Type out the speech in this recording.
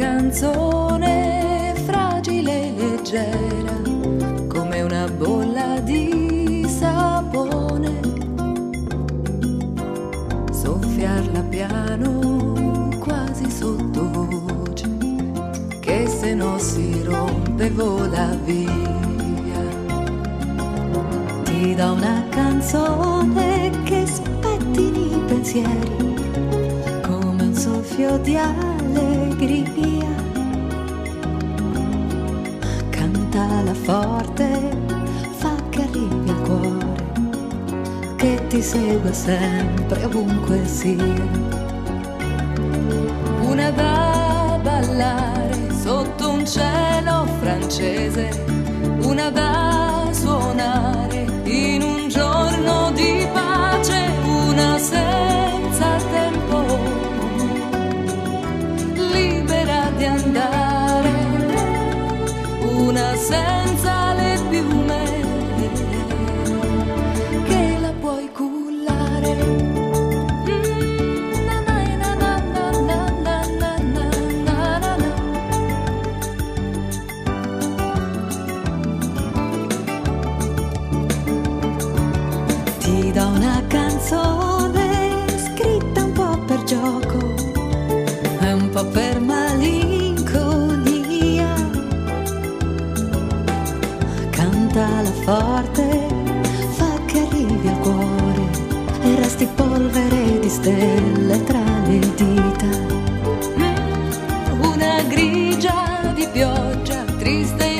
canzone fragile e leggera come una bolla di sapone, soffiarla piano quasi sottovoce, che se no si rompe vola via. Ti dà una canzone che spettini i pensieri come un soffio di allegria. Cantala forte, fa che arrivi al cuore, che ti segue sempre ovunque sia. Una da ballare sotto un cielo francese, una da suonare in un giorno di pace, una senza tempo, libera di andare, una senza le piume, che la puoi cullare. Ti do una canzone scritta un po' per gioco e un po' per malinconia. Cantala forte, fa che arrivi al cuore e resti polvere di stelle tra le dita. Una grigia di pioggia triste